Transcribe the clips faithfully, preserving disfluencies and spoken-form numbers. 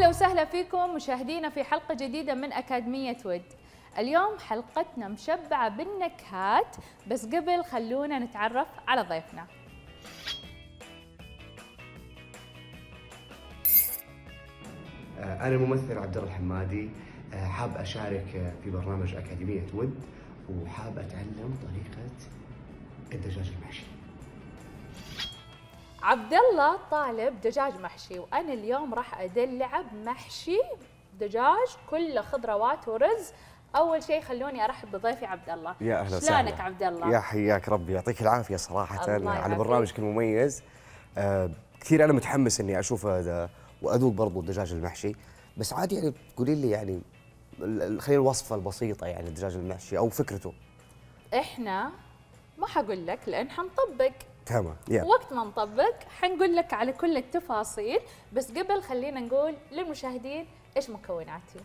أهلا وسهلا فيكم مشاهدينا في حلقة جديدة من أكاديمية ود. اليوم حلقتنا مشبعة بالنكهات، بس قبل خلونا نتعرف على ضيفنا. أنا الممثل عبد الله الحمادي، حاب أشارك في برنامج أكاديمية ود، وحاب أتعلم طريقة الدجاج المحشي. عبد الله طالب دجاج محشي، وأنا اليوم راح أدلعه بمحشي دجاج كله خضروات ورز. أول شيء خلوني أرحب بضيفي عبد الله. يا أهلا وسهلا. شلونك عبد الله؟ يا حياك ربي، يعطيك العافية صراحة على برنامجك المميز. آه كثير أنا متحمس إني أشوفه وأذوق برضو الدجاج المحشي، بس عادي يعني تقولي لي يعني خلينا الوصفة البسيطة يعني الدجاج المحشي أو فكرته. إحنا ما حقول لك لأن حنطبق. تمام. yeah. وقت ما نطبق حنقول لك على كل التفاصيل، بس قبل خلينا نقول للمشاهدين إيش مكوناتي.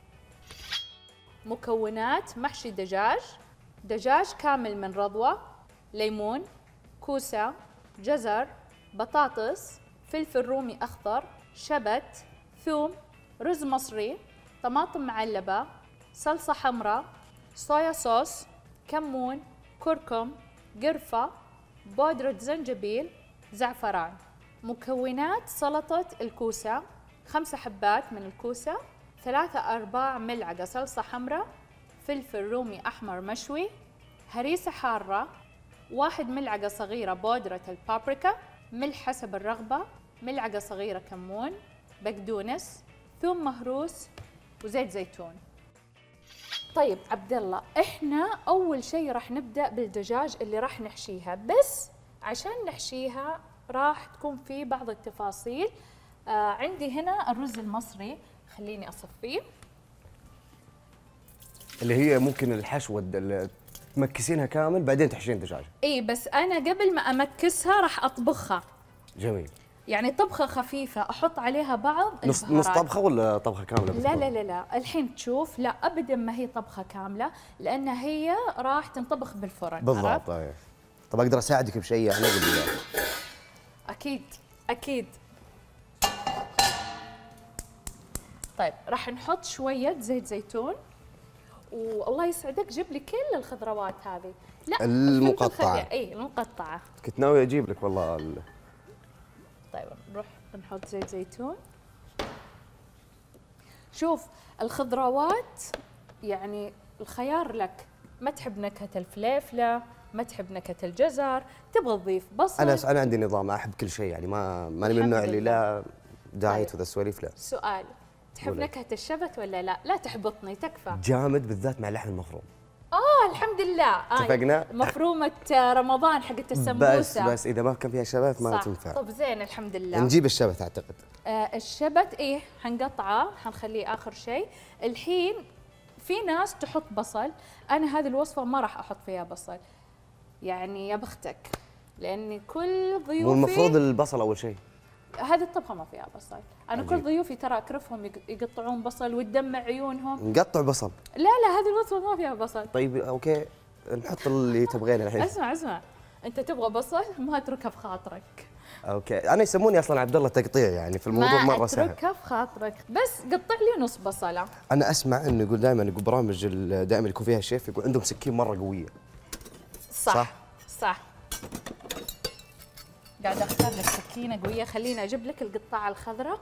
مكونات محشي دجاج: دجاج كامل من رضوة، ليمون، كوسة، جزر، بطاطس، فلفل رومي أخضر، شبت، ثوم، رز مصري، طماطم معلبة، صلصة حمراء، صويا صوص، كمون، كركم، قرفة، بودرة زنجبيل، زعفران. مكونات سلطة الكوسة: خمسة حبات من الكوسة، ثلاثة أرباع ملعقة صلصة حمراء، فلفل رومي أحمر مشوي، هريسة حارة، واحد ملعقة صغيرة بودرة البابريكا، ملح حسب الرغبة، ملعقة صغيرة كمون، بقدونس، ثوم مهروس، وزيت زيتون. طيب عبد الله، احنا اول شيء راح نبدا بالدجاج اللي راح نحشيها، بس عشان نحشيها راح تكون في بعض التفاصيل. آه عندي هنا الرز المصري، خليني اصفيه. اللي هي ممكن الحشوه تمكسينها كامل بعدين تحشين دجاج. اي بس انا قبل ما امكسها راح اطبخها. جميل. يعني طبخة خفيفة احط عليها بعض نص البهارات. نص طبخة ولا طبخة كاملة؟ لا لا لا لا الحين تشوف، لا ابدا ما هي طبخة كاملة، لان هي راح تنطبخ بالفرن. بالضبط. طيب طب اقدر اساعدك بشيء يعني؟ اكيد اكيد. طيب راح نحط شوية زيت زيتون، والله يسعدك جيب لي كل الخضروات هذه. لا المقطعة. اي المقطعة. كنت ناوي اجيب لك والله ال... طيب نروح نحط زيت زيتون. شوف الخضروات يعني الخيار لك، ما تحب نكهة الفليفلة، ما تحب نكهة الجزر، تبغى تضيف بصل. انا انا عندي نظام، احب كل شيء يعني، ما ماني من النوع اللي لا دايت وذا السواليف. لا. سؤال، تحب نكهة الشبت ولا لا؟ لا تحبطني تكفى. جامد بالذات مع اللحم المفروم. اه الحمد لله. اتفقنا. آه مفرومة رمضان حقت السمبوسة. بس بس اذا ما كان فيها شبت ما تنفع. طب زين الحمد لله. نجيب الشبت اعتقد. آه الشبت ايه حنقطعه، حنخليه اخر شيء. الحين في ناس تحط بصل، انا هذه الوصفة ما راح احط فيها بصل، يعني يا بختك، لاني كل ضيوفي. والمفروض البصل اول شيء. هذه الطبخة ما فيها بصل، انا عجيب. كل ضيوفي ترى اكرفهم يقطعون بصل وتدمع عيونهم. نقطع بصل؟ لا لا هذه الوصفة ما فيها بصل. طيب اوكي نحط اللي تبغينه الحين. اسمع اسمع، انت تبغى بصل ما اتركها في خاطرك. اوكي انا يسموني اصلا عبد الله تقطيع، يعني في الموضوع مره سهل. ما اتركها في خاطرك، بس قطع لي نص بصله. انا اسمع انه يقول دائما، يقول برامج دائما يكون فيها الشيف يقول عندهم سكين مره قويه. صح صح, صح. قاعده اختار لك سكينه قويه، خليني اجيب لك القطاعه الخضراء،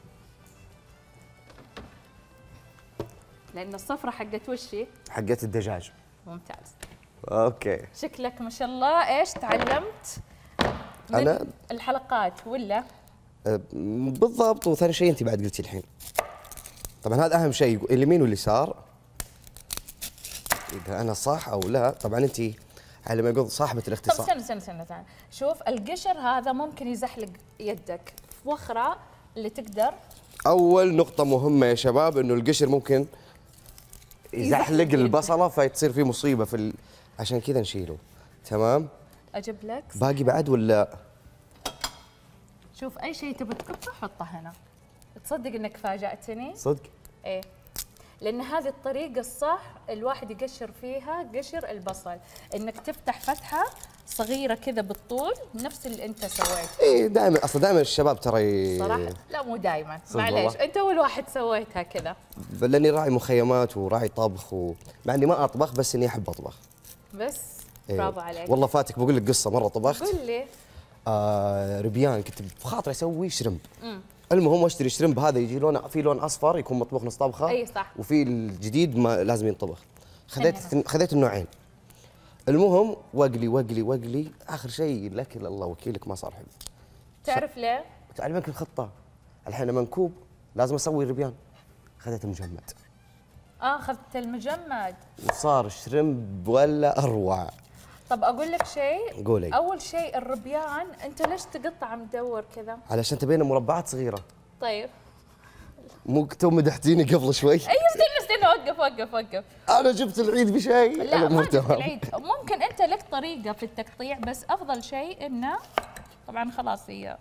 لان الصفرة حقت وشي؟ حقت الدجاج. ممتاز. اوكي. شكلك ما شاء الله ايش تعلمت من أنا الحلقات ولا؟ أه بالضبط. وثاني شيء انت بعد قلتي الحين، طبعا هذا اهم شيء، اليمين واليسار اذا انا صح او لا. طبعا انت على ما يقول صاحبة الاختصاص. طب استنى استنى استنى، شوف القشر هذا ممكن يزحلق يدك، وخرة اللي تقدر. أول نقطة مهمة يا شباب إنه القشر ممكن يزحلق البصلة فتصير في مصيبة في ال... عشان كذا نشيله. تمام؟ أجيب لك باقي بعد ولا؟ شوف أي شيء تبي تقطعه حطه هنا. تصدق إنك فاجأتني؟ صدق؟ إيه، لأن هذه الطريقة الصح الواحد يقشر فيها قشر البصل، إنك تفتح فتحة صغيره كذا بالطول نفس اللي انت سويته. اي دائما، اصلا دائما الشباب ترى صراحه لا مو دائما، صدق معليش والله. انت اول واحد سويتها كذا. لاني راعي مخيمات وراعي طبخ و... مع اني ما اطبخ بس اني احب اطبخ. بس إيه. برافو عليك. والله فاتك بقول لك قصه. مره طبخت قول لي. آه ربيان، كنت بخاطري اسوي شرمب. امم المهم اشتري شرمب، هذا يجي لونه في لون اصفر يكون مطبوخ نص طبخه. اي صح. وفي الجديد ما لازم ينطبخ. خذيت خذيت النوعين. المهم واقلي واقلي واقلي، اخر شيء الاكل الله وكيلك ما صار حلو. تعرف ليه؟ تعلمك الخطه. الحين لما نكوب لازم اسوي ربيان. خذيت المجمد. اه اخذت المجمد وصار شرمب ولا اروع. طب اقول لك شيء. قولي. اول شيء الربيان انت ليش تقطع مدور كذا؟ علشان تبين مربعات صغيره. طيب مو تو مدحتيني قبل شوي. اي استنى استنى وقف وقف وقف. انا جبت العيد بشيء. لا أنا ما مو جبت تمام. العيد، ممكن انت لك طريقه في التقطيع بس افضل شيء انه طبعا خلاص هي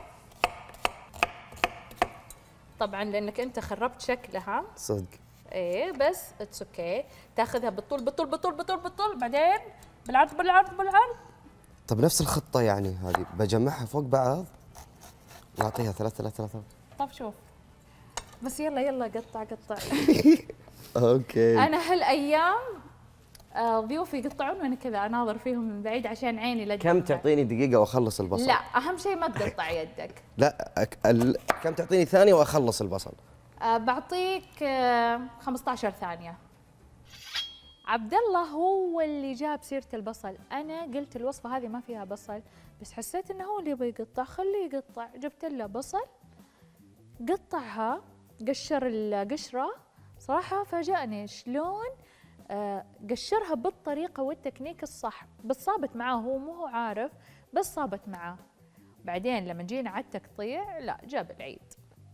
طبعا لانك انت خربت شكلها. صدق. ايه بس اتس اوكي. تاخذها بالطول بالطول بالطول بالطول بالطول بعدين بالعرض بالعرض بالعرض. طب نفس الخطه يعني هذه بجمعها فوق بعض واعطيها ثلاث ثلاث ثلاث. طب شوف بس يلا يلا قطع قطع. اوكي. انا هالايام آه، ضيوفي يقطعون وانا كذا اناظر فيهم من بعيد عشان عيني لا كم تدمع. تعطيني دقيقه واخلص البصل؟ لا اهم شيء ما تقطع يدك. لا أك... ال... كم تعطيني ثانيه واخلص البصل؟ آه، بعطيك آه، خمسة عشر ثانيه. عبد الله هو اللي جاب سيره البصل، انا قلت الوصفه هذه ما فيها بصل بس حسيت انه هو اللي يبغى يقطع خليه يقطع. جبت له بصل قطعها قشر القشره. صراحه فاجأني شلون آه، قشرها بالطريقه والتكنيك الصح بس صابت معاه. هو مو هو عارف بس صابت معاه. بعدين لما جينا على التقطيع لا جاب العيد.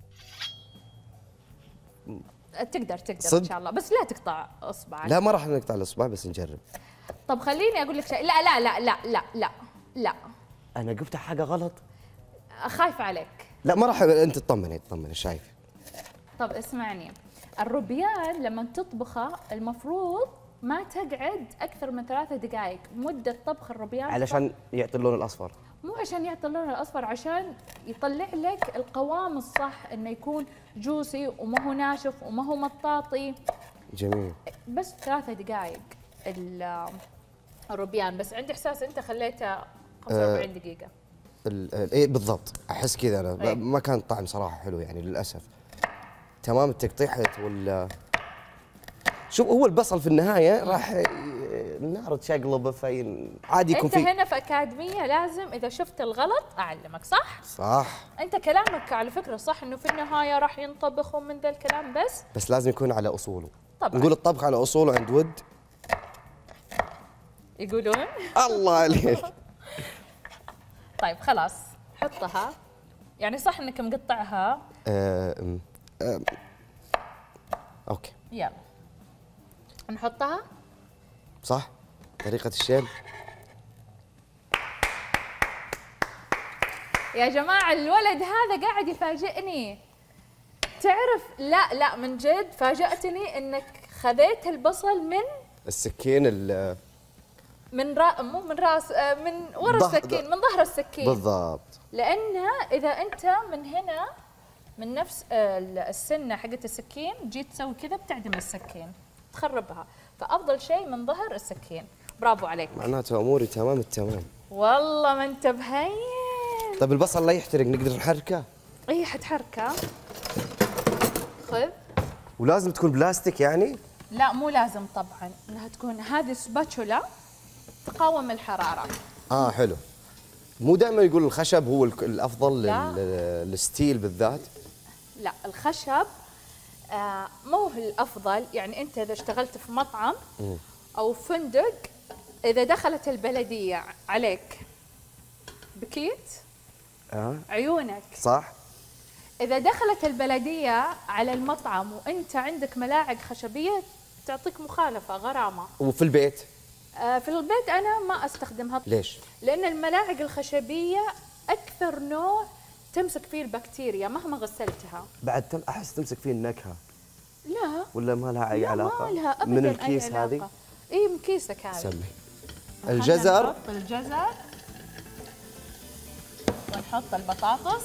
تقدر تقدر صد؟ ان شاء الله بس لا تقطع اصبعك. لا ما راح نقطع الاصبع بس نجرب. طب خليني اقول لك شيء. لا لا لا لا لا لا لا انا قلت حاجه غلط. خايفه عليك. لا ما راح. انت تطمني تطمني شايف. طب اسمعني، الربيان لما تطبخه المفروض ما تقعد اكثر من ثلاثة دقائق مده طبخ الربيان. علشان يعطي اللون الاصفر. مو عشان يعطي اللون الاصفر، عشان يطلع لك القوام الصح انه يكون جوسي وما هو ناشف وما هو مطاطي. جميل. بس ثلاثة دقائق ال- الربيان. بس عندي احساس انت خليته خمسة وأربعين دقيقة. ال- ال- ايه بالضبط احس كذا انا. إيه. ما كان طعم صراحه حلو يعني للاسف. تمام التقطيع وال شوف هو البصل في النهايه راح ي- النار تشقلب في عادي يكون انت في. هنا في اكاديميه لازم اذا شفت الغلط اعلمك صح؟ صح. انت كلامك على فكره صح انه في النهايه راح ينطبخ ومن ذا الكلام بس بس لازم يكون على اصوله. طبعا نقول الطبخ على اصوله عند ود. يقولون. الله عليك. طيب خلاص حطها. يعني صح انك مقطعها. آه، أم، آه، اوكي يلا نحطها. صح طريقه الشيل. يا جماعه الولد هذا قاعد يفاجئني. تعرف لا لا من جد فاجأتني انك خذيت البصل من السكين ال من را مو من راس آه، من ورا ظهر- السكين من ظهر السكين. بالضبط. لأنها إذا أنت من هنا من نفس آه، السنة حقت السكين جيت تسوي كذا بتعدم السكين تخربها. فأفضل شيء من ظهر السكين. برافو عليك. معناته اموري تمام التمام. والله ما أنت بهين. طيب البصل لا يحترق نقدر نحركه؟ إيه حتحركه. خذ. ولازم تكون بلاستيك يعني؟ لا مو لازم طبعا انها تكون هذه سباتشولا تقاوم الحرارة. اه حلو. مو دائما يقول الخشب هو الك- الافضل لا. لل- للستيل بالذات. لا الخشب آه مو هو الافضل. يعني انت اذا اشتغلت في مطعم او فندق اذا دخلت البلديه عليك بكيت اه عيونك. صح. اذا دخلت البلديه على المطعم وانت عندك ملاعق خشبيه تعطيك مخالفه غرامه. وفي البيت آه في البيت انا ما استخدمها. ليش؟ لان الملاعق الخشبيه اكثر نوع تمسك فيه البكتيريا مهما غسلتها. بعد تم احس تمسك فيه النكهه. لا ولا ما لها اي لا علاقه؟ ما لها ابدا من أي الكيس علاقة. هذه؟ اي من كيسك هذا. سمي. الجزر. نحط الجزر ونحط البطاطس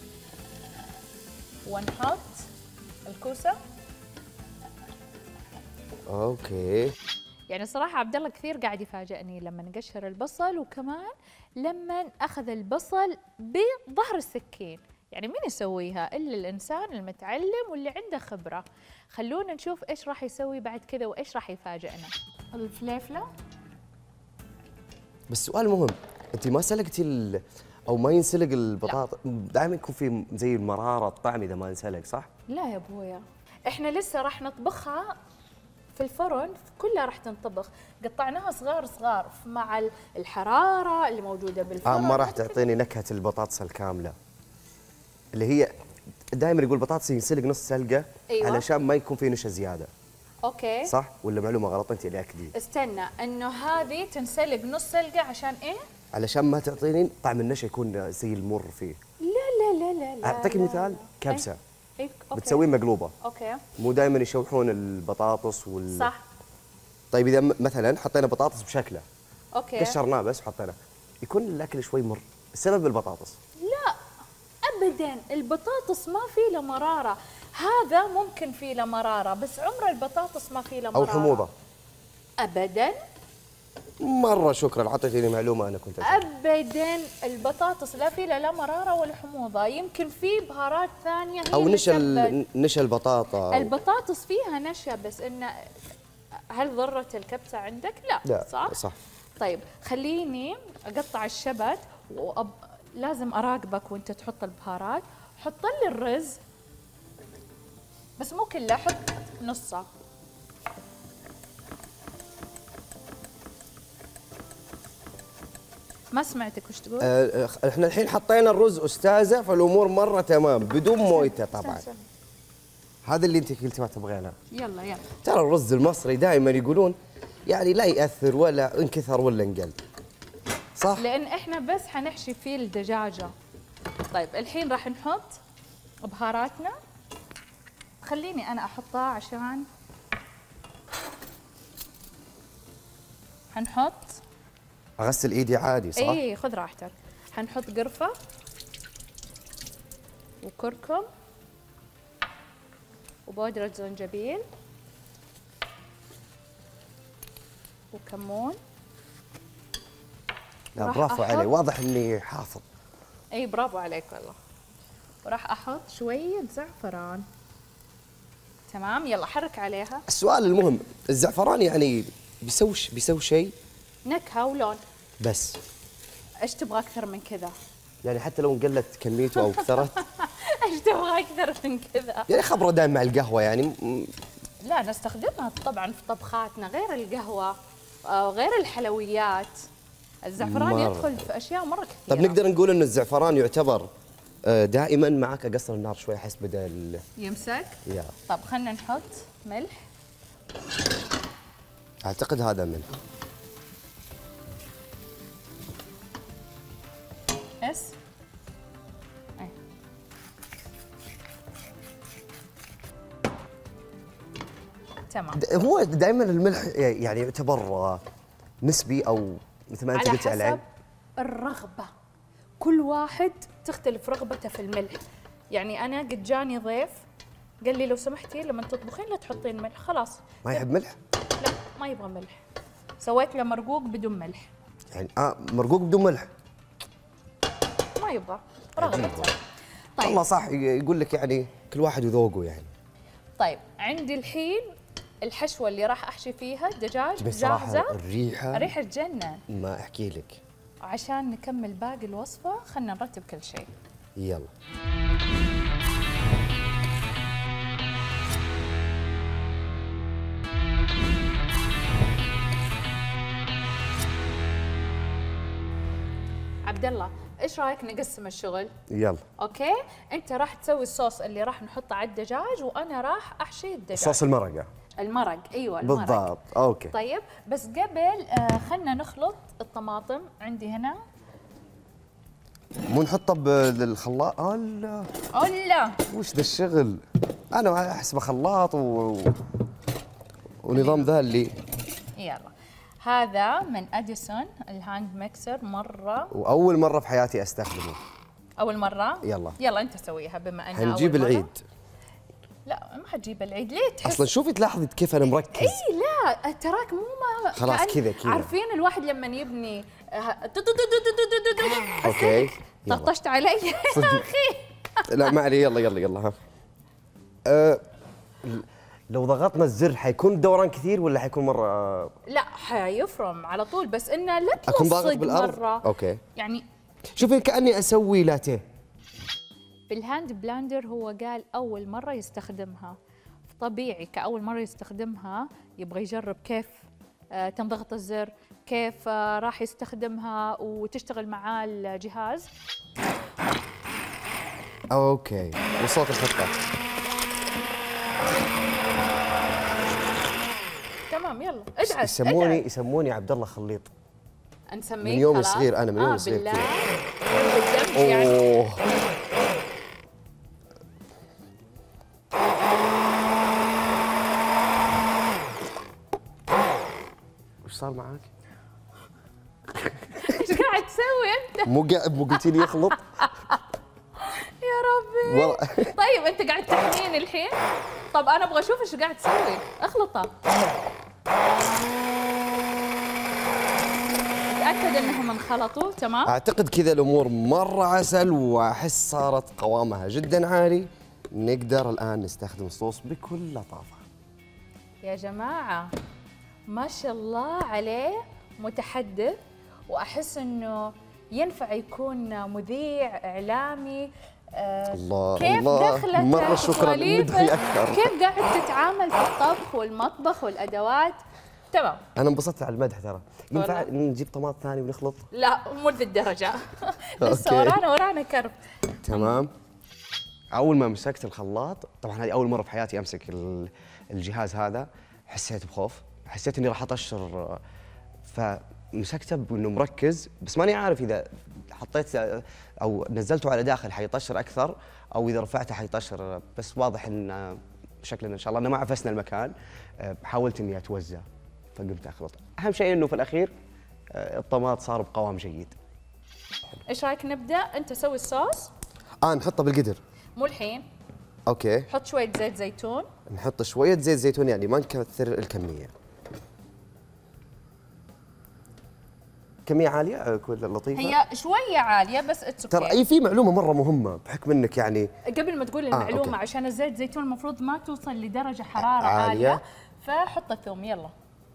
ونحط الكوسه. اوكي. يعني صراحه عبد الله كثير قاعد يفاجئني لما نقشر البصل، وكمان لما اخذ البصل بظهر السكين. يعني مين يسويها الا الانسان المتعلم واللي عنده خبره. خلونا نشوف ايش راح يسوي بعد كذا وايش راح يفاجئنا. الفليفله. بس سؤال مهم، انت ما سلقتي ال... او ما ينسلق البطاطا؟ دائما يكون في زي المراره الطعم اذا ما انسلق، صح؟ لا يا ابويا، احنا لسه راح نطبخها في الفرن، كلها راح تنطبخ. قطعناها صغار صغار مع الحراره اللي موجوده بالفرن. آه ما راح تعطيني نكهه البطاطس الكامله اللي هي دائما يقول البطاطس ينسلق نص سلقه. أيوة. علشان ما يكون في نشا زياده. اوكي. صح ولا معلومه غلط انت اللي اكدي؟ استنى، انه هذه تنسلق نص سلقه عشان ايه؟ علشان ما تعطيني طعم النشا يكون زي المر فيه. لا لا لا لا لا. اعطيك لا مثال، لا. كبسه. إيه؟ أوكي. بتسوين مقلوبه. اوكي. مو دائما يشوحون البطاطس وال صح. طيب اذا م- مثلا حطينا بطاطس بشكله، اوكي. قشرناه بس وحطيناه، يكون الاكل شوي مر بسبب البطاطس. لا ابدا، البطاطس ما في له مراره. هذا ممكن في له مراره، بس عمر البطاطس ما في له مراره. او حموضه. ابدا مره شكرا، اعطيتيني معلومه انا كنت أجل. ابدا، البطاطس لا في لا مراره ولا حموضه. يمكن في بهارات ثانيه هي او اللي نشا تثبت. ال- نشا البطاطا. البطاطس فيها نشا، بس انه هل ضرت الكبسه عندك؟ لا, لا صح؟ صح. طيب خليني اقطع الشبت، وأب... لازم اراقبك وانت تحط البهارات. حط لي الرز بس مو كله، حط نصه. ما سمعتك وش تقول؟ آه، احنا الحين حطينا الرز استاذه، فالامور مره تمام بدون مويته طبعا. سم سم. هذا اللي انت قلتي ما تبغينه. يلا يلا. ترى الرز المصري دائما يقولون يعني لا ياثر ولا انكثر ولا انقل، صح؟ لان احنا بس حنحشي فيه الدجاجه. طيب الحين راح نحط بهاراتنا. خليني انا احطها عشان حنحط. اغسل ايدي عادي صح؟ اي خذ راحتك. حنحط قرفه وكركم وبودرة زنجبيل وكمون. لا راح برافو أحط- علي، واضح اني حافظ. اي برافو عليك والله. وراح احط شويه زعفران. تمام، يلا حرك عليها. السؤال المهم، الزعفران يعني بيسوي ش- بيسوي شيء نكهه ولون. بس؟ ايش تبغى اكثر من كذا؟ يعني حتى لو قلت كميته او كثرت؟ ايش تبغى اكثر من كذا؟ يعني خبره دائما مع القهوه يعني م- لا نستخدمها طبعا في طبخاتنا، غير القهوه آه، غير الحلويات. الزعفران مرة. يدخل في اشياء مره كثيره. طب نقدر نقول ان الزعفران يعتبر آه، دائما معك اقصر النار شوي احس بدا ال- يمسك. يا طب خلينا نحط ملح. اعتقد هذا من اس أي. تمام. د- هو دائما الملح يعني يعتبر آه، نسبي او مثل ما انت على قلت على حسب الرغبة، كل واحد تختلف رغبته في الملح. يعني أنا قد جاني ضيف قال لي لو سمحتي لما تطبخين لا تحطين ملح. خلاص ما يحب ملح؟ لا ما يبغى ملح. سويت له مرقوق بدون ملح، يعني اه مرقوق بدون ملح. ما يبغى، عجيب رغبته. والله. طيب والله صح، ي- يقول لك يعني كل واحد وذوقه يعني. طيب عندي الحين الحشوة اللي راح أحشي فيها الدجاج بصراحه جاهزة. الريحه ريحة تجنن. ما احكي لك. عشان نكمل باقي الوصفة خلنا نرتب كل شيء. يلا. عبد الله ايش رايك نقسم الشغل؟ يلا. اوكي، انت راح تسوي الصوص اللي راح نحطه على الدجاج وانا راح احشي الدجاج. صوص المرقه. المرق، ايوه المرق. بالضبط، اوكي. طيب بس قبل آه خلنا نخلط الطماطم. عندي هنا مو نحطه بالخلاط؟ اه لا، أولا. وش ذا الشغل؟ انا احسبه خلاط و... ونظام ذا اللي يلا هذا من اديسون الهاند ميكسر مره. واول مره في حياتي استخدمه. اول مره؟ يلا يلا انت سويها بما انها حنجيب أول مرة. العيد. لا ما حتجيب العيد، ليه تحس؟ اصلا شوفي تلاحظي كيف انا مركز. اي لا تراك مو ما خلاص كذا كذا. عارفين الواحد لما يبني اوكي طشت علي يا اخي. لا ما علي، يلا يلا يلا ها. أه لو ضغطنا الزر حيكون الدوران كثير ولا حيكون مره؟ لا حيفرم على طول، بس انه لا اكون ضاغط تلصق بالارض مره. اوكي يعني شوفي كاني اسوي لاتيه. بالهاند بلاندر هو قال اول مره يستخدمها، طبيعي كاول مره يستخدمها يبغى يجرب كيف آه تنضغط الزر، كيف آه راح يستخدمها وتشتغل معاه الجهاز. اوكي وصوت الخطه تمام. يلا ادعس. يسموني ادعس. يسموني عبد الله خليط نسميك من يومي خلاص؟ صغير. انا من يومي آه صغير بالله كذا. بالدمج يعني. اوه وش صار معاك؟ ايش قاعد تسوي انت؟ مو قاعد مو قلتي لي يخلط؟ يا ربي. والله طيب انت قاعد تحميني الحين؟ طب انا ابغى اشوف ايش قاعد تسوي. اخلطه. تاكد انهم انخلطوا تمام؟ اعتقد كذا الامور مره عسل، واحس صارت قوامها جدا عالي. نقدر الان نستخدم الصوص بكل لطافه. يا جماعه ما شاء الله عليه، متحدث، واحس انه ينفع يكون مذيع اعلامي. آه الله كيف الله دخلت مره شكرا، ندعي اكثر. كيف قاعد تتعامل في الطبخ والمطبخ والادوات. تمام. انا انبسطت على المدح ترى. ينفع والله. نجيب طماط ثاني ونخلط؟ لا مو ذي الدرجه. لسه أوكي. ورانا ورانا كرب. تمام. اول ما مسكت الخلاط، طبعا هذه اول مره في حياتي امسك ال- الجهاز هذا، حسيت بخوف، حسيت اني راح اطشر، فمسكته بانه مركز، بس ماني عارف اذا حطيت او نزلته على داخل حيطشر اكثر او اذا رفعته حيطشر، بس واضح ان شكلنا ان شاء الله انه ما عفسنا المكان. حاولت اني اتوزع فقمت اخلط. اهم شيء انه في الاخير الطماط صار بقوام جيد. ايش رايك نبدا؟ انت سوي الصوص. اه نحطه بالقدر. مو الحين. اوكي. حط شويه زيت زيتون. نحط شويه زيت زيتون، يعني ما نكثر الكميه. كميه عاليه ولا لطيفه؟ هي شويه عاليه بس اتس اوكي. ترى اي في معلومه مره مهمه بحكم انك يعني قبل ما تقول آه، المعلومه، أوكي. عشان الزيت زيتون المفروض ما توصل لدرجه حراره عالية. عاليه، فحط الثوم. يلا.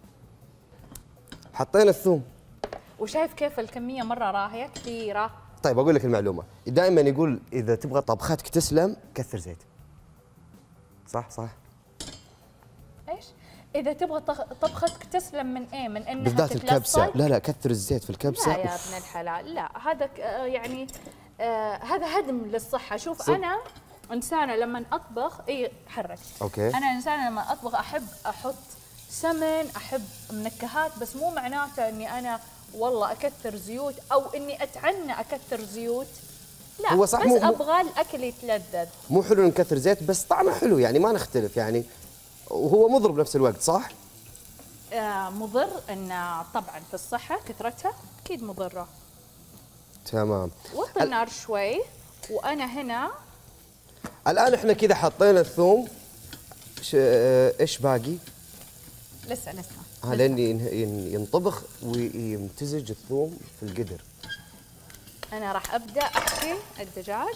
حطينا الثوم. وشايف كيف الكميه مره راهيه كثيره. طيب اقول لك المعلومه، دائما يقول اذا تبغى طبختك تسلم كثر زيت. صح صح. ايش؟ اذا تبغى طخ- طبختك تسلم من ايه؟ من انها بالذات الكبسه، تتلصق؟ لا لا كثر الزيت في الكبسه. لا يا ابن الحلال، لا هذا ك- آه يعني آه هذا هدم للصحه. شوف صد. انا انسانه لما اطبخ اي حرك. اوكي. انا انسانه لما اطبخ احب احط سمن، احب منكهات، بس مو معناته اني انا والله اكثر زيوت او اني اتعنى اكثر زيوت. لا هو صح، بس مو- مو- ابغى الاكل يتلذذ. مو حلو نكثر زيت بس طعمه حلو، يعني ما نختلف يعني، وهو مضر بنفس الوقت صح؟ آه مضر ان طبعا في الصحه كثرتها اكيد مضره. تمام. وطي النار شوي. وانا هنا الان احنا كذا حطينا الثوم. ش- آه، ايش باقي؟ لسه لسه ها لين ين- ين- ينطبخ ويمتزج الثوم في القدر. انا راح ابدا احشي الدجاج.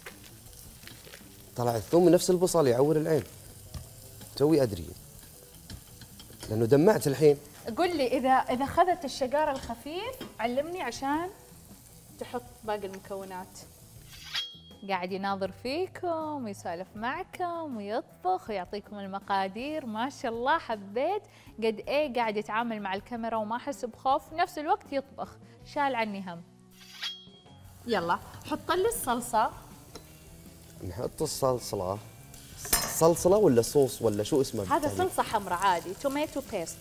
طلع الثوم من نفس البصل يعور العين. توي ادري لانه دمعت الحين. قل لي اذا اذا اخذت الشقار الخفيف علمني عشان تحط باقي المكونات. قاعد يناظر فيكم ويسولف معكم ويطبخ ويعطيكم المقادير. ما شاء الله حبيت قد ايه قاعد يتعامل مع الكاميرا وما احس بخوف، في نفس الوقت يطبخ، شال عني هم. يلا حط لي الصلصه. نحط الصلصله. صلصله ولا صوص ولا شو اسمه؟ هذا بالتالي؟ صلصه حمراء عادي، توميتو بيست.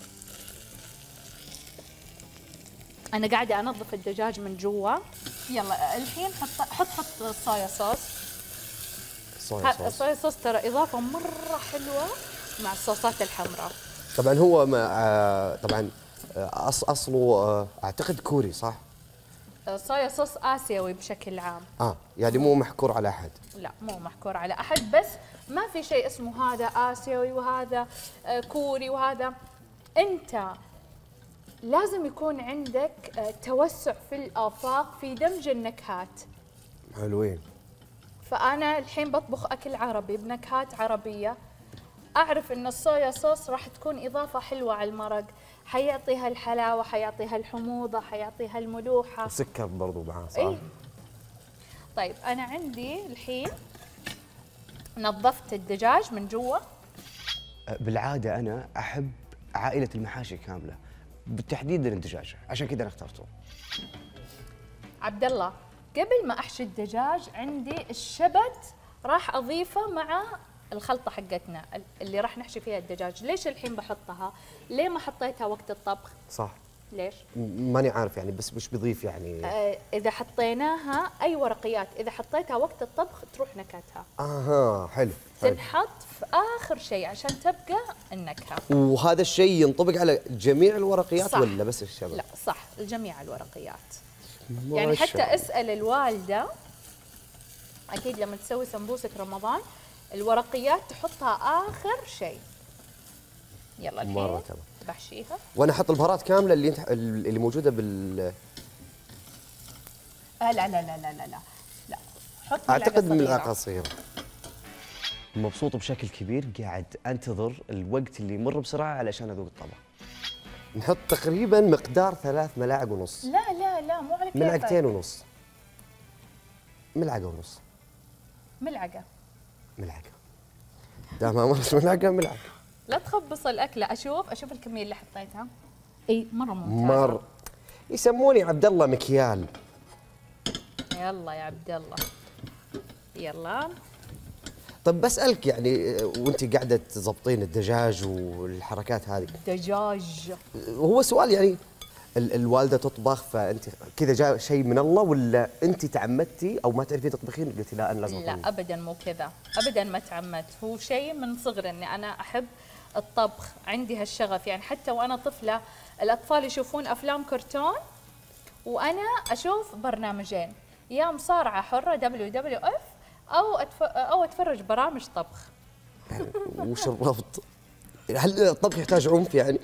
انا قاعده انظف الدجاج من جوا. يلا الحين حط حط حط صويا صوص. صويا صوص. الصويا صوص ترى اضافه مره حلوه مع الصوصات الحمراء. طبعا هو ما آه طبعا أص اصله اعتقد كوري صح؟ صويا صوص آسيوي بشكل عام. اه يعني مو محكور على احد. لا مو محكور على أحد، بس ما في شيء اسمه هذا آسيوي وهذا آه كوري وهذا. أنت لازم يكون عندك آه توسع في الآفاق في دمج النكهات. حلوين. فأنا الحين بطبخ أكل عربي بنكهات عربية، أعرف إن الصويا صوص راح تكون إضافة حلوة على المرق، حيعطيها الحلاوة، حيعطيها الحموضة، حيعطيها الملوحة. وسكر برضو معاه صح؟ إيه؟ طيب أنا عندي الحين نظفت الدجاج من جوا. بالعاده انا احب عائله المحاشي كامله، بالتحديد الدجاج، عشان كذا انا اخترته. عبد الله، قبل ما احشي الدجاج عندي الشبت راح اضيفه مع الخلطه حقتنا اللي راح نحشي فيها الدجاج. ليش الحين بحطها؟ ليه ما حطيتها وقت الطبخ؟ صح. ليش؟ ماني عارف يعني، بس مش بضيف يعني. آه اذا حطيناها اي ورقيات، اذا حطيتها وقت الطبخ تروح نكهتها. اها حلو, حلو. تنحط في اخر شيء عشان تبقى النكهه. وهذا الشيء ينطبق على جميع الورقيات صح. ولا بس الشبت؟ لا صح، جميع الورقيات. يعني حتى اسال الوالده، اكيد لما تسوي سمبوسه رمضان الورقيات تحطها اخر شيء. يلا الحين مرة تمام. بحشيها. وانا احط البهارات كامله اللي انت اللي موجوده بال آه لا لا لا لا لا لا لا حط اعتقد ملعقة ملعقه صغيره. مبسوط بشكل كبير، قاعد انتظر الوقت اللي يمر بسرعه علشان اذوق الطبق. نحط تقريبا مقدار ثلاث ملاعق ونص. لا لا لا مو على كيفك. ملعقتين ونص. ملعقه ونص. ملعقه. ملعقه. لا ما مرت ملعقه ملعقه. لا تخبص الاكله. اشوف اشوف الكميه اللي حطيتها. اي مره ممتازه. مر يسموني عبد الله مكيال. يلا يا عبد الله يلا. طب بسألك يعني وانت قاعدة تضبطين الدجاج والحركات هذه، دجاج هو سؤال يعني ال الوالدة تطبخ فانت كذا جاء شيء من الله، ولا انت تعمدتي او ما تعرفين تطبخين قلتي لا انا لازم لا أطبخ؟ ابدا مو كذا، ابدا ما تعمدت، هو شيء من صغري اني انا احب الطبخ، عندي هالشغف. يعني حتى وانا طفلة الاطفال يشوفون افلام كرتون وانا اشوف برنامجين، يا مصارعة حرة دبليو دبليو اف او أتف... او اتفرج برامج طبخ. يعني وش الربط؟ هل الطبخ يحتاج عنف يعني؟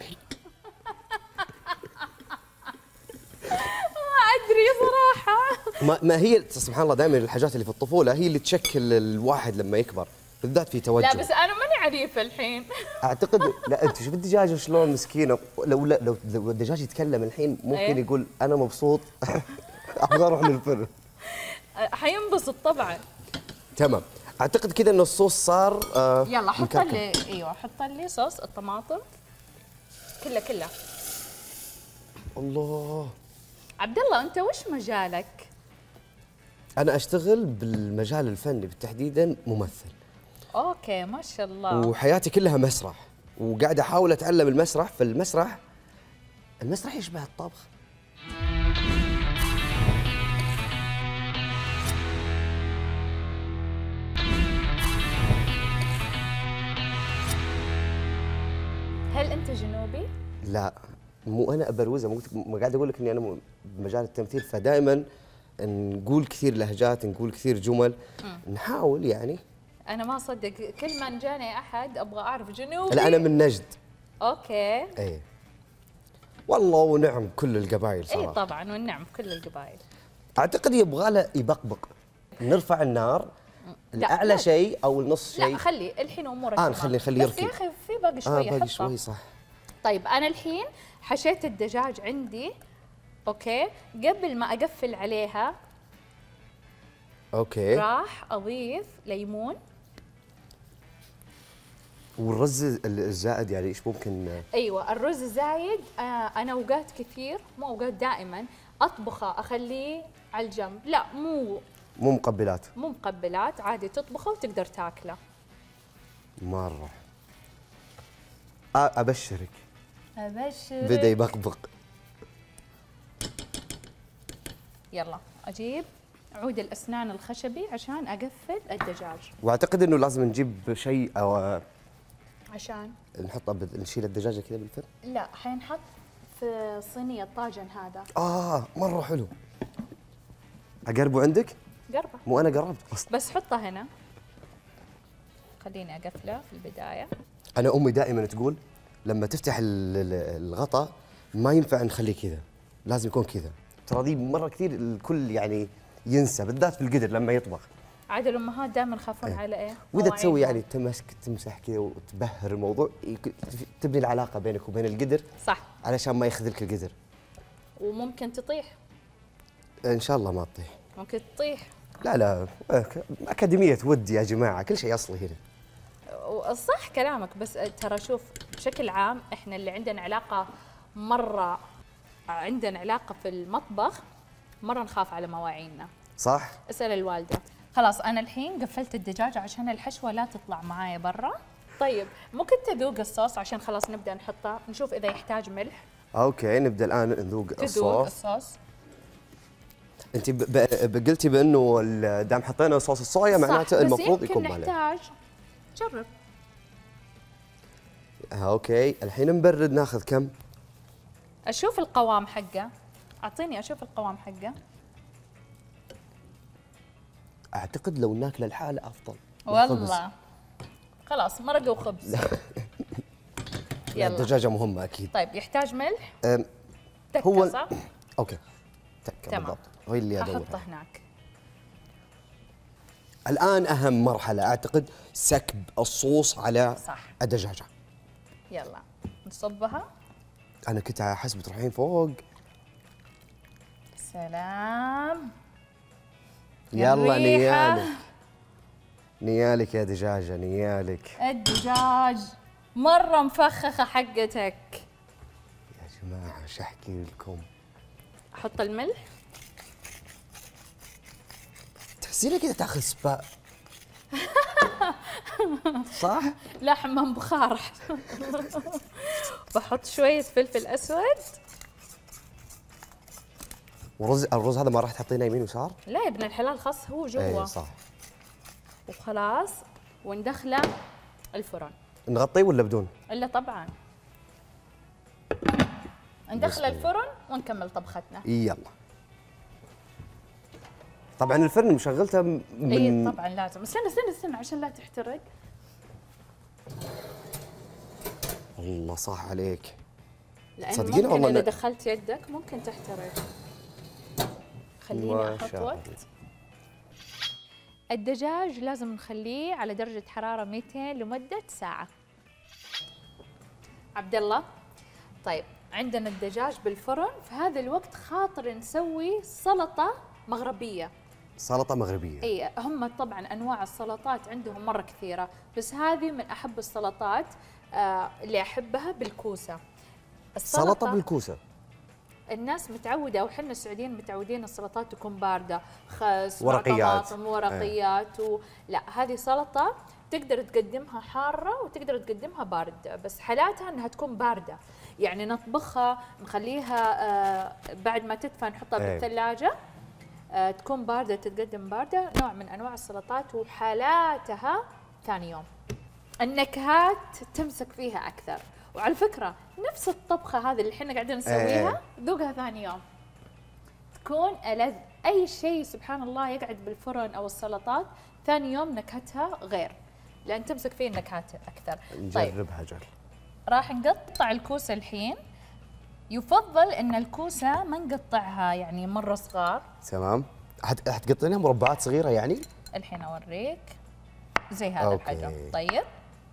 ما ادري صراحة. ما, ما هي سبحان الله دائما الحاجات اللي في الطفولة هي اللي تشكل الواحد لما يكبر، بالذات في توجه. لا بس انا ماني عنيفة الحين. اعتقد لا انت شوف الدجاجة شلون مسكينة، لو لا لو, لو الدجاج يتكلم الحين ممكن أيه؟ يقول انا مبسوط ابغى اروح للفرن. حينبسط طبعا. تمام، اعتقد كذا انه الصوص صار آه يلا حط مكركب. لي ايوه حط لي صوص الطماطم كله كله. الله. عبد الله انت وش مجالك؟ انا اشتغل بالمجال الفني، بالتحديدا ممثل. اوكي ما شاء الله. وحياتي كلها مسرح، وقاعد احاول اتعلم المسرح، فالمسرح المسرح يشبه الطبخ. هل انت جنوبي؟ لا مو انا ابروزه، مو مو قاعد اقول لك اني انا بمجال التمثيل، فدائما نقول كثير لهجات، نقول كثير جمل، م. نحاول يعني. انا ما اصدق كل ما جاني احد ابغى اعرف جنوبي. لا انا من نجد. اوكي. ايه والله ونعم كل القبائل صراحه. اي طبعا والنعم في كل القبائل. اعتقد يبغى له يبقبق، نرفع النار الاعلى شيء او النص شيء. لا خلي الحين امورك اه نخلي نخلي يركب. بس يا اخي في باقي شويه. اه باقي شوي صح. طيب انا الحين حشيت الدجاج عندي، اوكي، قبل ما اقفل عليها اوكي راح اضيف ليمون. والرز الزائد يعني ايش ممكن؟ ايوه الرز الزايد آه انا اوقات كثير مو اوقات دائما اطبخه اخليه على الجنب. لا مو مو مقبلات. مو مقبلات، عادي تطبخه وتقدر تاكله. مره ابشرك ابشرك بدا يبقبق. يلا اجيب عود الاسنان الخشبي عشان اقفل الدجاج. واعتقد انه لازم نجيب شيء او عشان نحطه بد... نشيل الدجاجه كذا بالفرن. لا حينحط في في صينيه الطاجن هذا. اه مره حلو. اقربه عندك؟ قربه. مو انا قربت اصلا. بس حطه هنا. خليني اقفله في البدايه. انا امي دائما تقول لما تفتح ال- ال- الغطاء ما ينفع نخليه كذا، لازم يكون كذا. ترى دي مره كثير الكل يعني ينسى، بالذات في القدر لما يطبخ. عاد الامهات دائما يخافون إيه. على ايه؟ واذا تسوي مواعيدهم. يعني تمسك تمسح كذا وتبهر الموضوع، يك- تبني العلاقه بينك وبين القدر صح. علشان ما يخذلك القدر. وممكن تطيح. ان شاء الله ما تطيح. ممكن تطيح. لا لا أك- اكاديميه ود يا جماعه، كل شيء اصلي هنا. صح كلامك، بس ترى شوف بشكل عام احنا اللي عندنا علاقه مره عندنا علاقه في المطبخ مره نخاف على مواعيننا. صح؟ اسال الوالده. خلاص انا الحين قفلت الدجاج عشان الحشوه لا تطلع معايا برا. طيب ممكن تذوق الصوص عشان خلاص نبدا نحطه، نشوف اذا يحتاج ملح. اوكي نبدا الان نذوق تذوق الصوص. الصوص. انت ب- ب- قلتي بانه ال- دام حطينا صوص الصويا معناته المفروض يكون ملح. ملح. نحتاج جرب. آه، اوكي الحين نبرد، ناخذ كم؟ اشوف القوام حقه، اعطيني اشوف القوام حقه. اعتقد لو ناكله الحالة افضل. والله خلاص مرقه وخبز. يلا يلا. الدجاجة مهمة اكيد. طيب يحتاج ملح؟ أم، تكه هو صح؟ اوكي تكة تمام. بالضبط، هو اللي ادور احطه عليه. هناك. الان اهم مرحلة اعتقد سكب الصوص على صح. الدجاجة. يلا نصبها. انا كنت احس بتروحين فوق. سلام. يلا الريحة. نيالك نيالك يا دجاجة نيالك. الدجاج مرة مفخخة حقتك. يا جماعة شو احكي لكم؟ احط الملح. تحسينها كذا تاخذ سباء. صح؟ لحمة بخار. بحط شوية فلفل اسود. ورز الرز هذا ما راح تحطينه يمين ويسار؟ لا يا ابن الحلال خاص هو جوا. اي صح. وخلاص وندخله الفرن. نغطيه ولا بدون؟ الا طبعا. ندخله الفرن ونكمل طبختنا. يلا. طبعا الفرن مشغلته من اي طبعا لازم. استنى استنى استنى عشان لا تحترق. الله صح عليك. لأن تصدقين ممكن والله اذا أنا- دخلت يدك ممكن تحترق. خليني ما احط شاء وقت. الله. الدجاج لازم نخليه على درجة حرارة مئتين لمدة ساعة. عبد الله، طيب عندنا الدجاج بالفرن، في هذا الوقت خاطر نسوي سلطة مغربية. سلطة مغربية. اي هم طبعا انواع السلطات عندهم مرة كثيرة، بس هذه من احب السلطات آه اللي احبها بالكوسة. سلطة بالكوسة. الناس متعودة وحنا السعوديين متعودين السلطات تكون باردة، خس، ورقيات. طماطم، ورقيات و... لا هذه سلطة تقدر تقدمها حارة وتقدر تقدمها باردة، بس حالاتها انها تكون باردة، يعني نطبخها نخليها آه بعد ما تدفى نحطها أيه. بالثلاجة آه تكون باردة تتقدم باردة، نوع من انواع السلطات وحالاتها ثاني يوم. النكهات تمسك فيها اكثر، وعلى فكرة نفس الطبخة هذه اللي احنا قاعدين نسويها ذوقها ثاني يوم تكون ألذ. أي شيء سبحان الله يقعد بالفرن أو السلطات ثاني يوم نكهتها غير، لأن تمسك فيه النكهات أكثر. نجربها جل. راح نقطع الكوسة الحين. يفضل إن الكوسة ما نقطعها يعني مرة صغار. تمام. حت حتقطعينها مربعات صغيرة يعني؟ الحين أوريك زي هذا أوكي. الحجم. طيب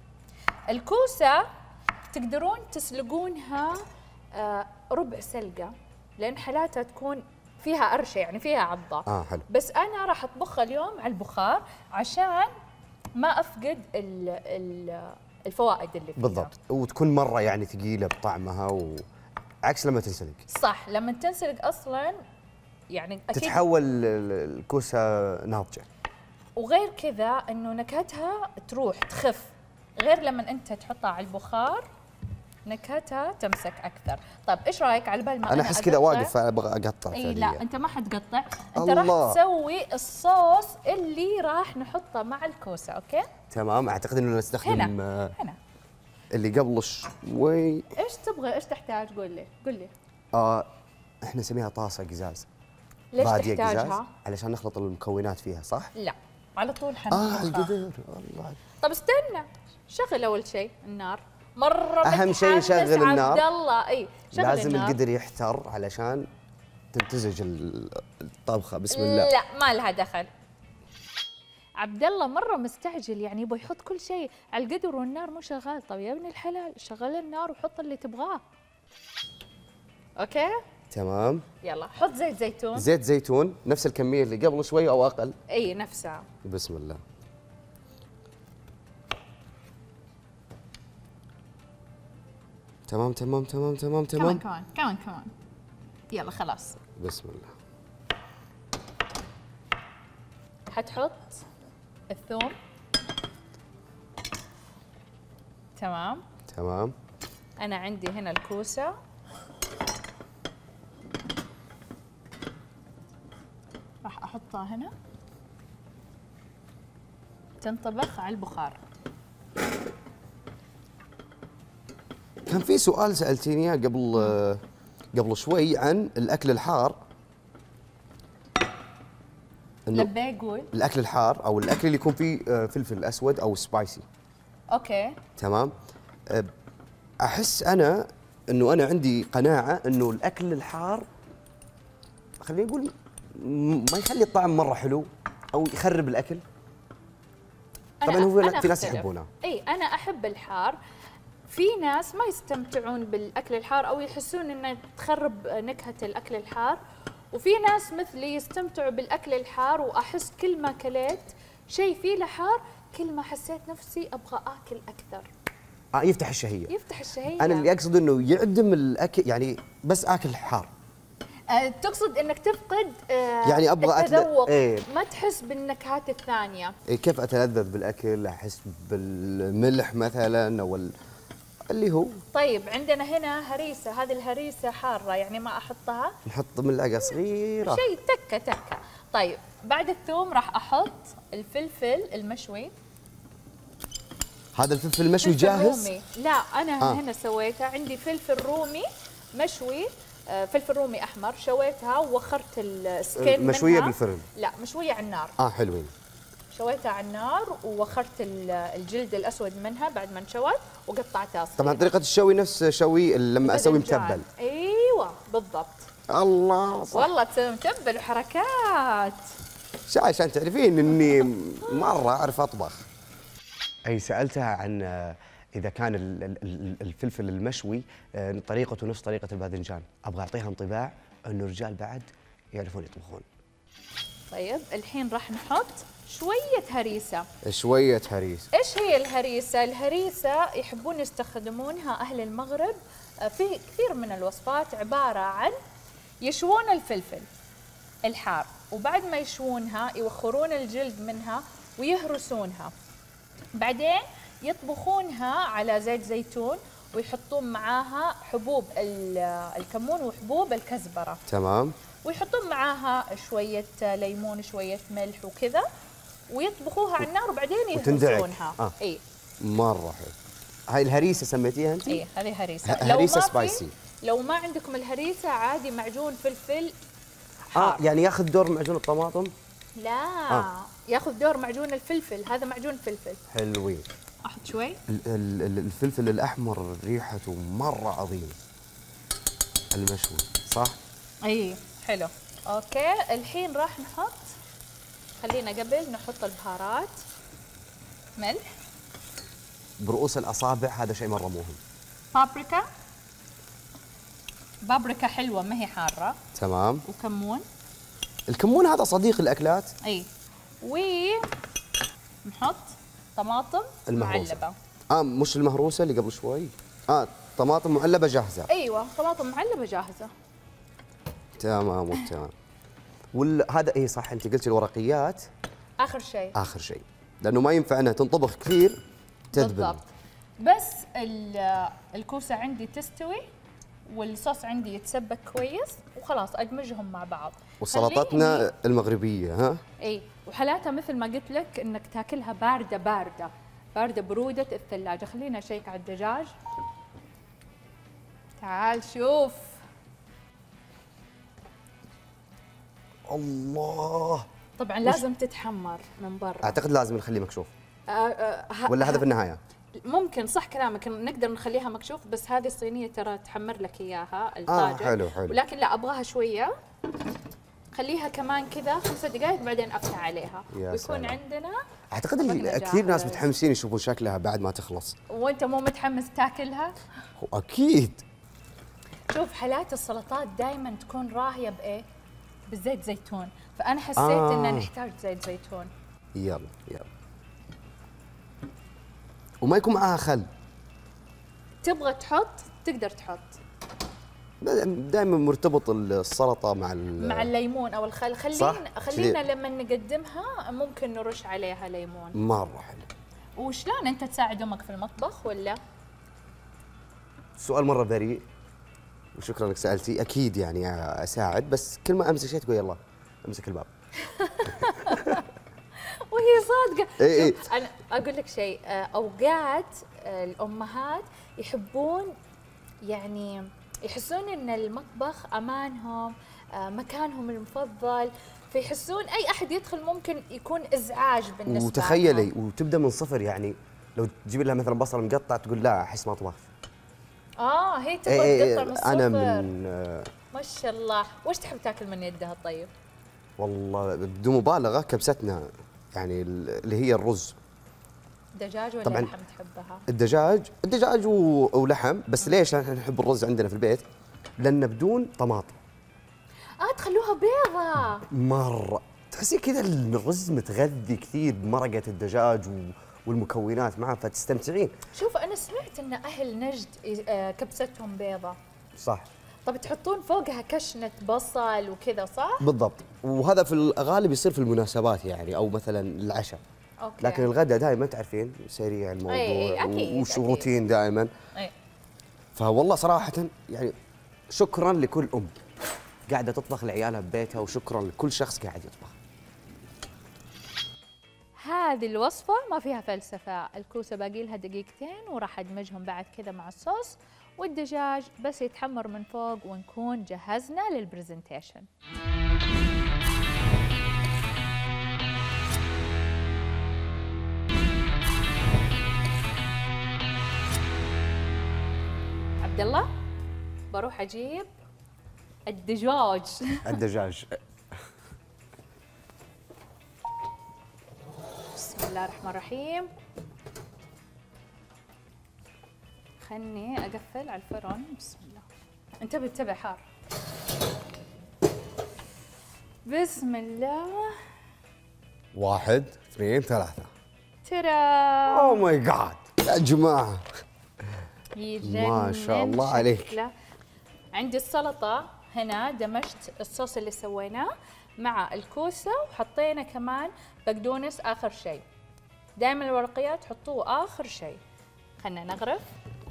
الكوسة تقدرون تسلقونها آه ربع سلقة، لأن حالاتها تكون فيها قرشة يعني فيها عضة. اه حلو. بس أنا راح أطبخها اليوم على البخار عشان ما أفقد ال ال الفوائد اللي فيها. بالضبط، وتكون مرة يعني ثقيلة بطعمها وعكس لما تنسلق. صح، لما تنسلق أصلاً يعني أكيد تتحول ال- الكوسة ناضجة. وغير كذا إنه نكهتها تروح تخف، غير لما أنت تحطها على البخار نكهتها تمسك اكثر. طيب ايش رايك على بال ما انا احس كذا واقف ابغى اقطع اي فعليا. لا انت ما حتقطع، انت الله. راح تسوي الصوص اللي راح نحطه مع الكوسه. اوكي تمام. اعتقد انه نستخدم هنا آه، هنا اللي قبل شوي. ايش تبغى؟ ايش تحتاج؟ قول لي قول لي. آه احنا نسميها طاسه قزاز. ليش بادية تحتاجها؟ قزاز علشان نخلط المكونات فيها، صح؟ لا على طول اه حنطبخها. القدر والله. طب استنى، شغل اول شيء النار. مره أهم شيء متحمس شغل النار. عبد الله. اي شغل لازم النار. القدر يحتر علشان تمتزج ال- الطبخه. بسم الله. لا ما لها دخل. عبد الله مره مستعجل، يعني يبغى يحط كل شيء على القدر والنار مو شغال. طيب يا ابن الحلال شغل النار وحط اللي تبغاه. اوكي تمام. يلا حط زيت زيتون. زيت زيتون نفس الكميه اللي قبل شوي او اقل. اي نفسها. بسم الله. تمام تمام تمام تمام كمان تمام. كمان كمان كمان. يلا خلاص. بسم الله. حتحط الثوم. تمام. تمام. أنا عندي هنا الكوسة. راح أحطها هنا تنطبخ على البخار. كان في سؤال سالتيني اياه قبل آه، قبل شوي عن الاكل الحار. انه لبيه قول. الاكل الحار او الاكل اللي يكون فيه آه، فلفل اسود او سبايسي. أوكي. تمام. أه، احس انا انه انا عندي قناعه انه الاكل الحار خليني اقول م- ما يخلي الطعم مره حلو او يخرب الاكل. طبعا هو أنا في ناس أختلف. يحبونه. اي انا احب الحار. في ناس ما يستمتعون بالاكل الحار او يحسون انه تخرب نكهه الاكل الحار، وفي ناس مثلي يستمتعوا بالاكل الحار. واحس كل ما كليت شيء فيه له حار كل ما حسيت نفسي ابغى اكل اكثر. اه يفتح الشهيه. يفتح الشهيه. انا اللي اقصد انه يعدم الاكل، يعني بس اكل حار. أه تقصد انك تفقد أه يعني أبغى أكل- التذوق. إيه. ما تحس بالنكهات الثانيه. إيه، كيف اتلذذ بالاكل؟ احس بالملح مثلا او ال- اللي هو طيب عندنا هنا هريسه، هذه الهريسه حاره يعني ما احطها. نحط ملعقه صغيره. شيء تكه تكه. طيب بعد الثوم راح احط الفلفل المشوي. هذا الفلفل المشوي فلفل جاهز؟ رومي. لا انا آه. هنا سويتها، عندي فلفل رومي مشوي. آه، فلفل رومي احمر شويتها ووخرت السكين مشويه منها. بالفرن؟ لا مشويه على النار. اه حلوين. شويتها على النار ووخرت ال- الجلد الاسود منها بعد ما انشوت وقطعتها صغير. طبعا طريقه الشوي نفس شوي لما اسوي باذنجان. متبل. ايوه بالضبط. الله صح. والله تسوي متبل وحركات. شو عشان تعرفين اني مره اعرف اطبخ. اي سالتها عن آه، اذا كان ال- ال- ال- الفلفل المشوي آه، طريقته نفس طريقه الباذنجان، ابغى اعطيها انطباع انه الرجال بعد يعرفون يطبخون. طيب الحين راح نحط شويه هريسه. شويه هريس. ايش هي الهريسه؟ الهريسه يحبون يستخدمونها اهل المغرب آه، في كثير من الوصفات، عباره عن يشوون الفلفل الحار وبعد ما يشوونها يوخرون الجلد منها ويهرسونها، بعدين يطبخونها على زيت زيتون ويحطون معاها حبوب ال- الكمون وحبوب الكزبره، تمام. ويحطون معاها شويه ليمون شويه ملح وكذا ويطبخوها على النار وبعدين وتندعك. يهرسونها. آه. اي مره حلو. هاي الهريسه سميتيها انت؟ اي هذه هريسه. ه- لو هريسة ما في- سبايسي. لو ما عندكم الهريسه عادي معجون فلفل اه حار. يعني ياخذ دور معجون الطماطم. لا آه. ياخذ دور معجون الفلفل، هذا معجون فلفل. حلوين. احط شوي. ال- ال- ال- الفلفل الاحمر ريحته مره عظيم. المشوي صح؟ اي حلو. اوكي الحين راح نحط، خلينا قبل نحط البهارات. ملح، برؤوس الاصابع، هذا شيء مره مهم. بابريكا. بابريكا حلوه ما هي حاره. تمام. وكمون. الكمون هذا صديق الاكلات. اي ونحط طماطم المهروسة. معلبه. اه مش المهروسه اللي قبل شوي. اه طماطم معلبه جاهزه. ايوه طماطم معلبه جاهزه. تمام وتمام. وهذا اي صح، انت قلتي الورقيات اخر شيء. اخر شيء، لانه ما ينفع انها تنطبخ كثير تذبل. بالضبط. بس ال- الكوسه عندي تستوي والصوص عندي يتسبك كويس وخلاص ادمجهم مع بعض. وسلطتنا خليني- المغربيه ها. اي وحالاتها مثل ما قلت لك انك تاكلها بارده بارده، باردة برودة الثلاجة. خلينا نشيك على الدجاج. تعال شوف. الله. طبعا لازم تتحمر من برا. اعتقد لازم نخليه مكشوف. آه آه ولا هذا في النهايه؟ ممكن، صح كلامك، نقدر نخليها مكشوف، بس هذه الصينيه ترى تحمر لك اياها الطاجن. اه حلو حلو. ولكن لا، ابغاها شويه، خليها كمان كذا خمسة دقائق بعدين افتح عليها ويكون سلام. عندنا. اعتقد كثير ناس متحمسين يشوفون شكلها بعد ما تخلص. وانت مو متحمس تاكلها؟ اكيد. شوف، حالات السلطات دائما تكون راهيه بايه؟ بزيت زيتون، فانا حسيت آه. ان نحتاج زيت زيتون. يلا يلا. وما يكون معاها خل. تبغى تحط تقدر تحط. دائما مرتبط السلطه مع مع الليمون او الخل. خلينا خلينا لما نقدمها ممكن نرش عليها ليمون. مره حلو. وشلون انت تساعد امك في المطبخ ولا؟ سؤال مره بريء وشكرا انك سالتي. اكيد يعني اساعد، بس كل ما امسك شيء تقول يلا امسك الباب. وهي صادقه. إيه إيه. انا اقول لك شيء، اوقات الامهات يحبون يعني يحسون ان المطبخ امانهم، مكانهم المفضل، فيحسون اي احد يدخل ممكن يكون ازعاج بالنسبه لهم. وتخيلي وتبدا من صفر، يعني لو تجيب لها مثلا بصل مقطع تقول لا احس ما طبخت. اه هي تبغى إيه تقطع من الصفر. انا من آه ما شاء الله. وش تحب تاكل من يدها طيب؟ والله بدون مبالغه كبستنا يعني اللي هي الرز. دجاج ولا طبعاً لحم تحبها؟ الدجاج الدجاج ولحم، بس ليش احنا نحب الرز عندنا في البيت؟ لانه بدون طماطم. اه تخلوها بيضة. مره تحسي كذا الرز متغذي كثير بمرقه الدجاج والمكونات معه فتستمتعين. شوف انا سمعت ان اهل نجد كبستهم بيضة. صح. طب تحطون فوقها كشنة بصل وكذا صح؟ بالضبط، وهذا في الغالب يصير في المناسبات يعني او مثلا العشاء. أوكي. لكن الغداء دائما تعرفين سريع الموضوع. أي أكيد وش روتين دائما. أي. فوالله صراحة يعني شكرا لكل ام قاعدة تطبخ لعيالها ببيتها، وشكرا لكل شخص قاعد يطبخ. هذه الوصفة ما فيها فلسفة. الكوسة باقي لها دقيقتين وراح ادمجهم بعد كذا مع الصوص، والدجاج بس يتحمر من فوق ونكون جهزنا للبرزنتيشن. عبد الله بروح اجيب الدجاج. الدجاج. بسم الله الرحمن الرحيم. خلني اقفل على الفرن. بسم الله. انتبه انتبه حار. بسم الله. واحد اثنين ثلاثة. ترى اوه ماي جاد يا جماعة يجنن. ما شاء الله عليك. شكله. عندي السلطة هنا، دمجت الصوص اللي سويناه مع الكوسة وحطينا كمان بقدونس آخر شيء. دائما الورقيات حطوه آخر شيء. خلنا نغرف.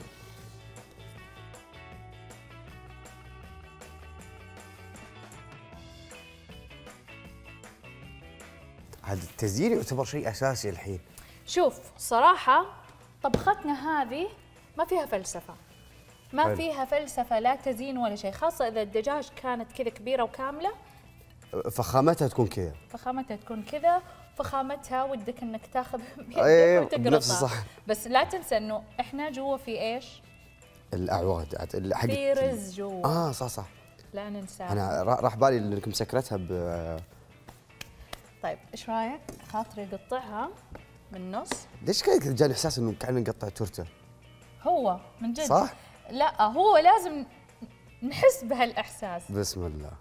هذا التزيين يعتبر شيء اساسي الحين. شوف صراحة طبختنا هذه ما فيها فلسفة، ما حلو. فيها فلسفة، لا تزيين ولا شيء، خاصة إذا الدجاج كانت كذا كبيرة وكاملة. فخامتها تكون كذا. فخامتها تكون كذا، فخامتها ودك انك تاخذ أيه بيدك بنفس وتقرصها. الصح. بس لا تنسى انه احنا جوا في ايش؟ الاعواد حق في رز جوا. اه صح صح. لا ننسى. انا را- راح بالي انك مسكرتها ب. طيب ايش رايك؟ خاطري اقطعها من النص. ليش كذا جاني احساس انه كأننا نقطع تورته؟ هو من جد صح؟ لا هو لازم نحس بهالاحساس. بسم الله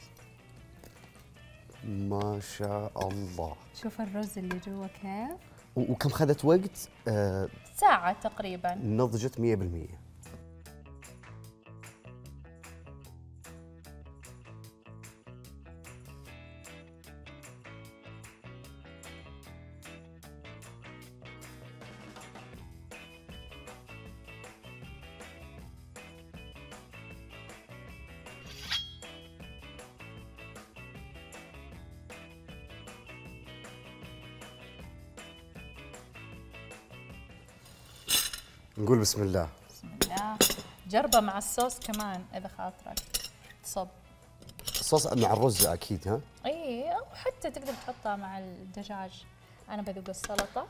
ما شاء الله. شوف الرز اللي جوا كيف. و- وكم خذت وقت؟ آه ساعة تقريبا. نضجت مية بالمية. نقول بسم الله. بسم الله. جربه مع الصوص كمان اذا خاطرك تصب. الصوص مع الرز اكيد ها؟ اي او حتى تقدر تحطها مع الدجاج. انا بذوق السلطه.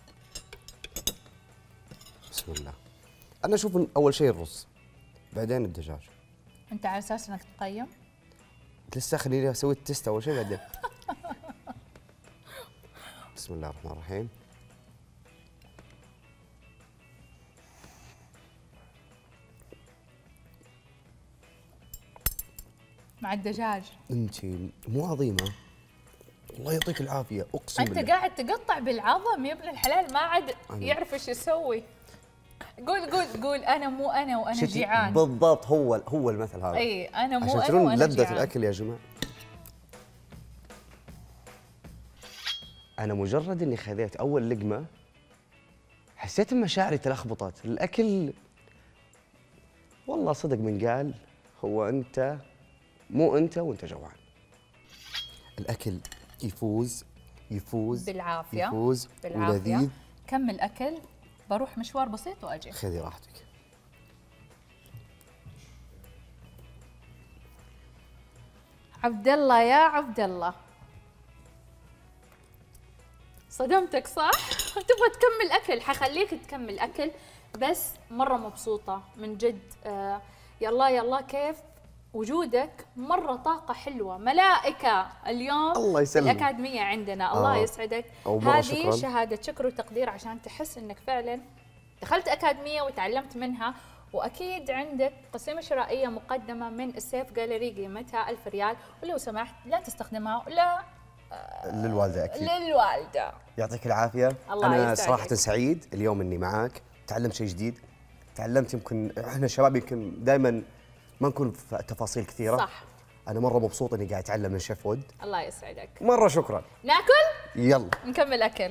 بسم الله. انا اشوف إن اول شيء الرز بعدين الدجاج. انت على اساس انك تقيم؟ لسه خليني اسوي التست اول شيء بعدين. بسم الله الرحمن الرحيم. مع الدجاج. انت مو عظيمه. الله يعطيك العافيه اقسم انت بالله. قاعد تقطع بالعظم يا ابن الحلال، ما عاد يعرف ايش يسوي. قول قول قول انا مو انا وانا شتي- جيعان. بالضبط هو هو المثل هذا. اي انا مو عشان انا ترون وانا لذة جيعان. الاكل يا جماعه. انا مجرد اني خذيت اول لقمه حسيت ان مشاعري تلخبطت. الاكل والله صدق من قال هو انت مو انت وانت جوعان. الاكل يفوز يفوز بالعافيه يفوز بالعافيه. ولذيذ. كمل اكل، بروح مشوار بسيط واجي. خذي راحتك. عبد الله يا عبد الله، صدمتك صح؟ تبغى تكمل اكل، حخليك تكمل اكل، بس مره مبسوطه من جد. آه يا الله يا الله كيف وجودك، مره طاقه حلوه، ملائكه اليوم. الله يسلمك. الاكاديميه عندنا. الله آه. يسعدك. مرة هذه شكراً. شهاده شكر وتقدير عشان تحس انك فعلا دخلت اكاديميه وتعلمت منها. واكيد عندك قسيمه شرائيه مقدمه من السيف جاليري قيمتها ألف ريال، ولو سمحت لا تستخدمها ولا للوالده اكيد. للوالده. يعطيك العافيه. الله انا يسعدك. صراحه سعيد اليوم اني معاك. تعلمت شيء جديد. تعلمت يمكن احنا الشباب يمكن دائما ما نكون في تفاصيل كثيره. صح. انا مره مبسوط اني قاعد اتعلم من شيف ود. الله يسعدك. مره شكرا. ناكل؟ يلا نكمل اكل.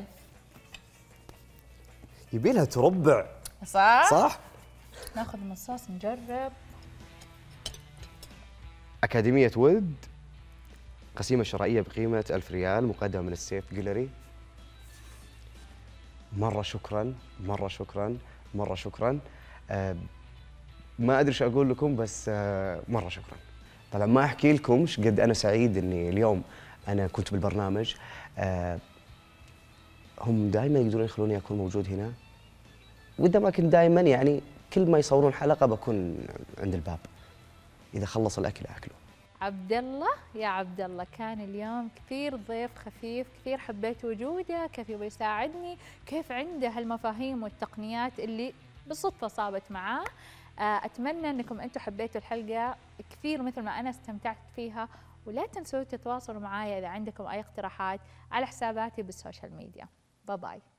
يبي لها تربع. صح؟ صح. ناخذ من الصوص نجرب. أكاديمية ود قسيمة شرائية بقيمة ألف ريال مقدمة من السيف جاليري. مرة شكراً مرة شكراً مرة شكراً. أه ما أدري شو أقول لكم بس أه مرة شكراً. طبعاً ما أحكي لكم قد أنا سعيد إني اليوم أنا كنت بالبرنامج. أه هم دائماً يقدرون يخلوني أكون موجود هنا، وإذا ما كنت دائماً يعني كل ما يصورون حلقة بكون عند الباب. إذا خلص الأكل أكله. عبد الله يا عبد الله، كان اليوم كثير ضيف خفيف، كثير حبيت وجوده، كيف يبغى يساعدني، كيف عنده هالمفاهيم والتقنيات اللي بالصدفة صابت معاه. أتمنى أنكم أنتم حبيتوا الحلقة كثير مثل ما أنا استمتعت فيها، ولا تنسوا تتواصلوا معايا إذا عندكم أي اقتراحات على حساباتي بالسوشيال ميديا. باي باي.